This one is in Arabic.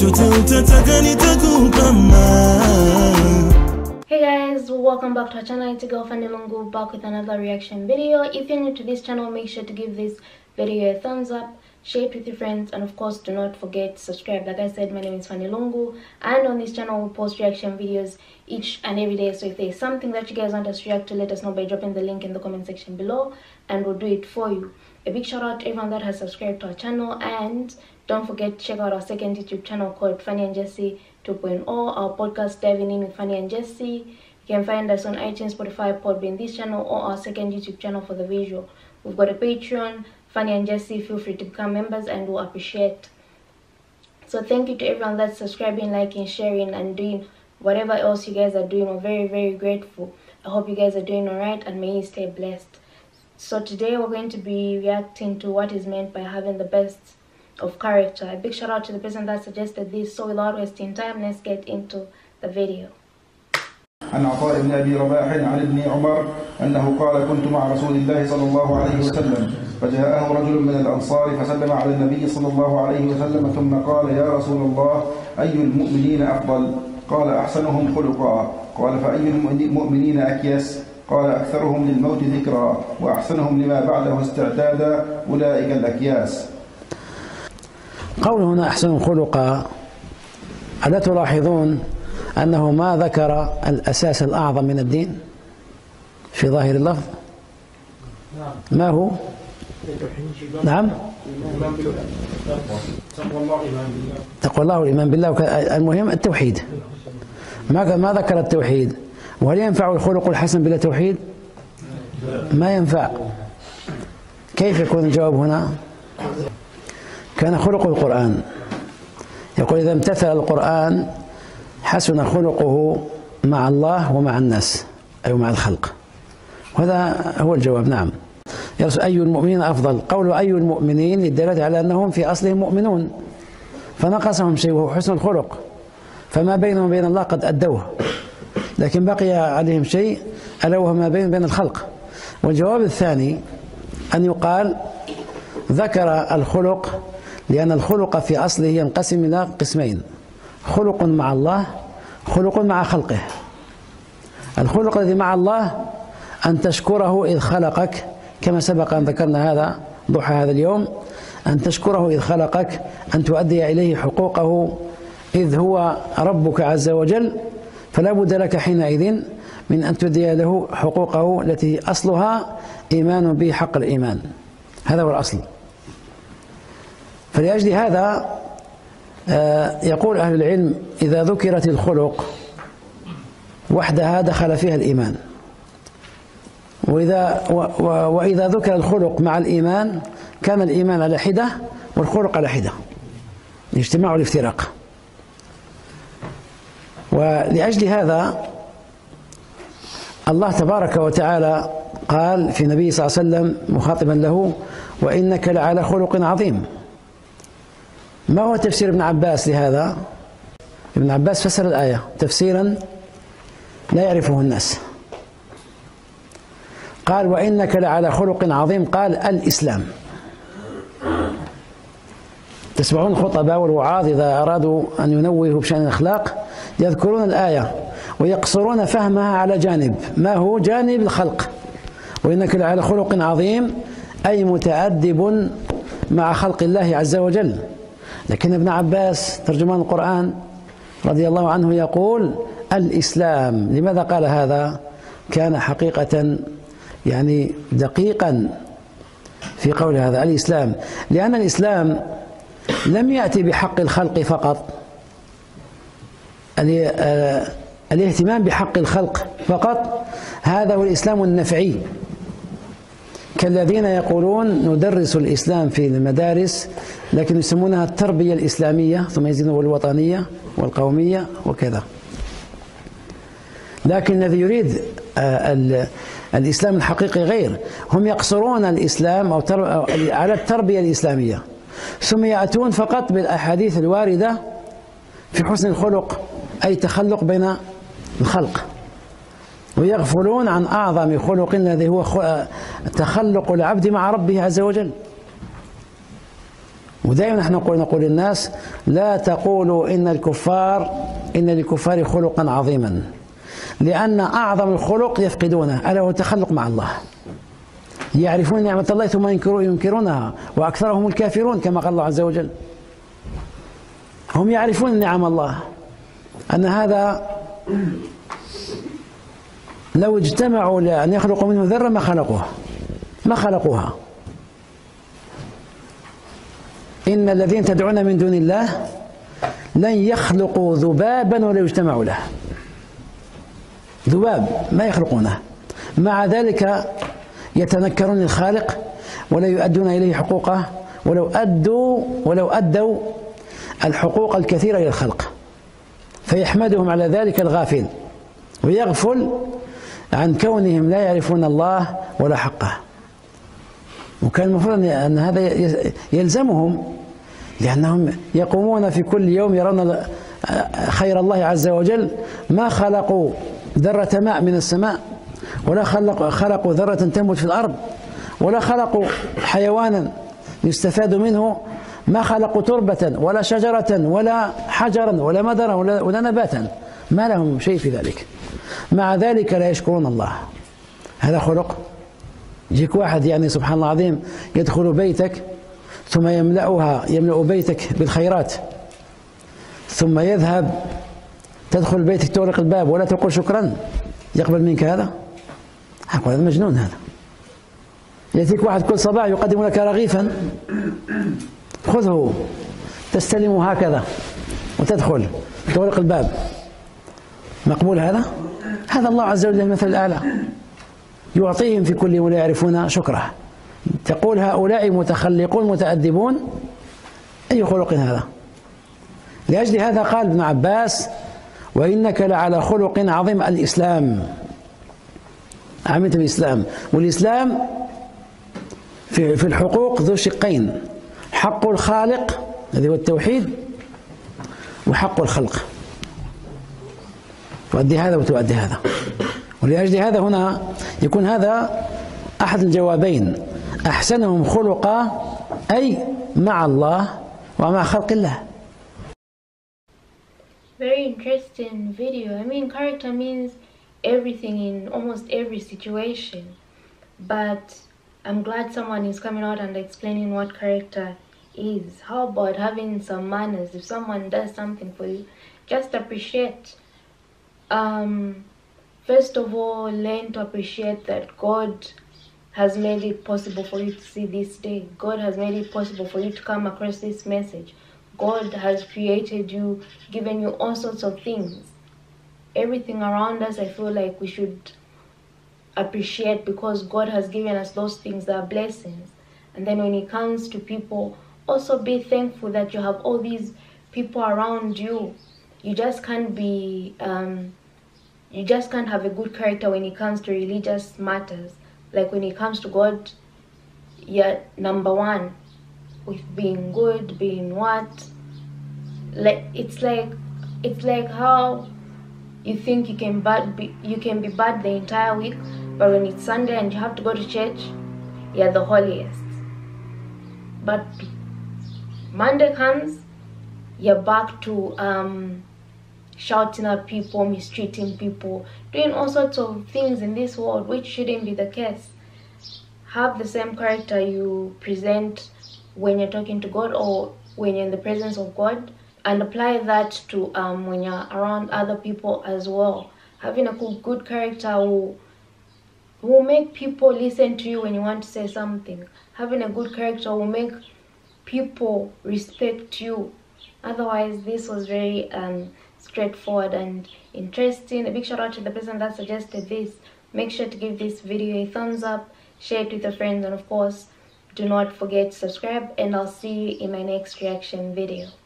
Hey guys, welcome back to our channel. It's your girl Fanny Lungu, back with another reaction video. If you're new to this channel, make sure to give this video a thumbs up, share it with your friends, and of course do not forget to subscribe. Like I said, my name is Fanny Lungu, and on this channel we post reaction videos each and every day. So if there's something that you guys want us to react to, let us know by dropping the link in the comment section below, and we'll do it for you. A big shout out to everyone that has subscribed to our channel, and don't forget to check out our second YouTube channel called Fanny and Jessie 2.0, our podcast Diving In with Fanny and Jessie. You can find us on iTunes, Spotify, Podbean, this channel, or our second YouTube channel for the visual. We've got a Patreon, Fanny and Jessie. Feel free to become members and we'll appreciate. So thank you to everyone that's subscribing, liking, sharing, and doing whatever else you guys are doing. We're very, very grateful. I hope you guys are doing alright, and may you stay blessed. So today we're going to be reacting to what is meant by having the best of character. A big shout out to the person that suggested this. So without wasting time, let's get into the video. عن عطاء بن أبي رباح عن ابن عمر أنه قال: كنت مع رسول الله صلى الله عليه وسلم فجاءه رجل من الأنصار فسلم على النبي صلى الله عليه وسلم ثم قال: يا رسول الله، أي المؤمنين أفضل؟ قال: أحسنهم خلقا. قال: فأي المؤمنين أكيس؟ قال: أكثرهم للموت ذكرا وأحسنهم لما بعده استعدادا، أولئك الأكياس. قوله هنا أحسنهم خلقا، ألا تلاحظون أنه ما ذكر الأساس الأعظم من الدين في ظاهر اللفظ؟ ما هو؟ نعم، تقوى الله والإيمان بالله. المهم التوحيد. ما ذكر التوحيد. وهل ينفع الخلق الحسن بلا توحيد؟ ما ينفع. كيف يكون الجواب هنا؟ كان خلق القرآن. يقول: إذا امتثل القرآن حسن خلقه مع الله ومع الناس، أي مع الخلق. وهذا هو الجواب. نعم. يرسل أي المؤمنين أفضل. قول أي المؤمنين للدلالة على أنهم في أصلهم مؤمنون، فنقصهم شيء وهو حسن الخلق، فما بينهم وبين الله قد أدوه، لكن بقي عليهم شيء ألا وهو ما بين الخلق. والجواب الثاني أن يقال ذكر الخلق لأن الخلق في أصله ينقسم إلى قسمين: خلق مع الله، خلق مع خلقه. الخلق الذي مع الله أن تشكره إذ خلقك، كما سبق أن ذكرنا هذا ضحى هذا اليوم، أن تشكره إذ خلقك، أن تؤدي إليه حقوقه إذ هو ربك عز وجل، فلا بد لك حينئذ من أن تؤدي له حقوقه التي أصلها إيمان به حق الإيمان. هذا هو الأصل. فلأجل هذا يقول أهل العلم: إذا ذكرت الخلق وحدها دخل فيها الإيمان، وإذا ذكر الخلق مع الإيمان كان الإيمان على حدة والخلق على حدة، الاجتماع والافتراق. ولأجل هذا الله تبارك وتعالى قال في النبي صلى الله عليه وسلم مخاطبا له: وإنك لعلى خلق عظيم. ما هو تفسير ابن عباس لهذا؟ ابن عباس فسر الآية تفسيرا لا يعرفه الناس. قال: وإنك لعلى خلق عظيم. قال: الإسلام. تسمعون الخطباء والوعاظ إذا أرادوا أن ينوهوا بشأن الأخلاق يذكرون الآية ويقصرون فهمها على جانب، ما هو جانب الخلق. وإنك لعلى خلق عظيم أي متأدب مع خلق الله عز وجل. لكن ابن عباس ترجمان القرآن رضي الله عنه يقول: الإسلام. لماذا قال هذا؟ كان حقيقة يعني دقيقا في قول هذا الإسلام، لأن الإسلام لم يأتي بحق الخلق فقط، الاهتمام بحق الخلق فقط هذا هو الإسلام النفعي، كالذين يقولون ندرس الإسلام في المدارس لكن يسمونها التربية الإسلامية، ثم يزيدون الوطنية والقومية وكذا. لكن الذي يريد الإسلام الحقيقي غير، هم يقصرون الإسلام على التربية الإسلامية، ثم يأتون فقط بالأحاديث الواردة في حسن الخلق، أي تخلق بين الخلق، ويغفلون عن أعظم خلق الذي هو تخلق العبد مع ربه عز وجل. ودائما نحن نقول للناس لا تقولوا إن للكفار خلقا عظيما، لأن أعظم الخلق يفقدونه، ألا هو التخلق مع الله. يعرفون نعمة الله ثم ينكرونها وأكثرهم الكافرون كما قال الله عز وجل. هم يعرفون نعم الله، أن هذا لو اجتمعوا لأن يخلقوا منه ذرة ما خلقوها. إن الذين تدعون من دون الله لن يخلقوا ذبابا ولو اجتمعوا له. ذباب ما يخلقونه، مع ذلك يتنكرون الخالق ولا يؤدون إليه حقوقه، ولو أدوا الحقوق الكثيرة إلى الخلق، فيحمدهم على ذلك الغافل ويغفل عن كونهم لا يعرفون الله ولا حقه. وكان المفروض أن هذا يلزمهم، لأنهم يقومون في كل يوم يرون خير الله عز وجل. ما خلقوا ذرة ماء من السماء، ولا خلقوا ذرة تنبت في الأرض، ولا خلقوا حيوانا يستفاد منه، ما خلقوا تربة ولا شجرة ولا حجرا ولا مدرا ولا نباتا، ما لهم شيء في ذلك. مع ذلك لا يشكرون الله. هذا خلق؟ يجيك واحد يعني سبحان الله العظيم يدخل بيتك ثم يملأ بيتك بالخيرات، ثم يذهب، تدخل بيتك تغلق الباب ولا تقول شكرا، يقبل منك هذا؟ هذا مجنون. هذا يأتيك واحد كل صباح يقدم لك رغيفا، خذه تستلمه هكذا وتدخل تغلق الباب، مقبول هذا؟ هذا الله عز وجل المثل الأعلى، يعطيهم في كل ولا يعرفون شكره. تقول هؤلاء متخلقون متأدبون، أي خلق هذا؟ لأجل هذا قال ابن عباس: وإنك لعلى خلق عظيم. الإسلام، عملت بالإسلام، والإسلام في الحقوق ذو شقين: حق الخالق الذي هو التوحيد، وحق الخلق. تؤدي هذا وتؤدي هذا. ولأجل هذا هنا يكون هذا أحد الجوابين: أحسنهم خلقا، أي مع الله ومع خلق الله. Very interesting video. I mean, character means everything in almost every situation, but I'm glad someone is coming out and explaining what character is. How about having some manners? If someone does something for you, just appreciate. First of all, learn to appreciate that God has made it possible for you to see this day. God has made it possible for you to come across this message. God has created you, given you all sorts of things. Everything around us, I feel like we should appreciate, because God has given us those things that are blessings. And then when it comes to people, also be thankful that you have all these people around you. You just can't be, you just can't have a good character when it comes to religious matters. Like when it comes to God, you're number one with being good, being what? Like it's like how you think you can be bad the entire week, but when it's Sunday and you have to go to church, you're the holiest. But Monday comes, you're back to shouting at people, mistreating people, doing all sorts of things in this world which shouldn't be the case. Have the same character you present when you're talking to God or when you're in the presence of God, and apply that to when you're around other people as well. Having a good character will make people listen to you when you want to say something. Having a good character will make people respect you. Otherwise, this was very straightforward and interesting. A big shout out to the person that suggested this. Make sure to give this video a thumbs up, share it with your friends, and of course, do not forget to subscribe, and I'll see you in my next reaction video.